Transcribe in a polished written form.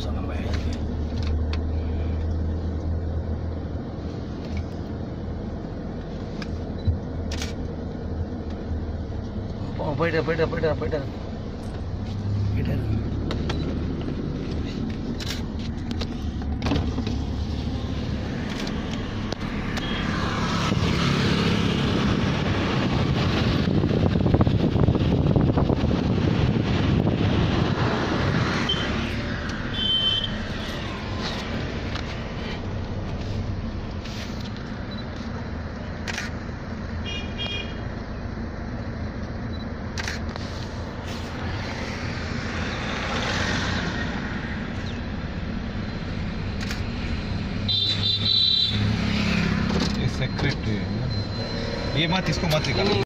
sana ba போயிட்டாரு secret ये मत इसको मत निकालो।